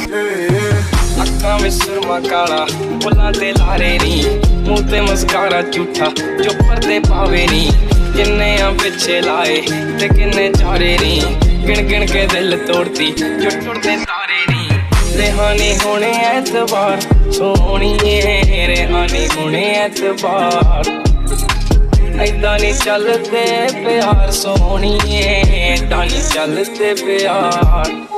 अक्खां में सुरमा काला बुल्लां ते लारे नी मूंह ते मस्कारा झूठा जो पर्दे पावे नी किन्ने पिछे लाए ते किन्ने चारे नी गिन गिन के दिल तोड़ती जो टुटदे तारे नी रेहानी होने ऐतबार सोहणीए रेहानी होने ऐतबार ऐदां नी चलदे प्यार सोहणीए ऐदां नी चलदे प्यार।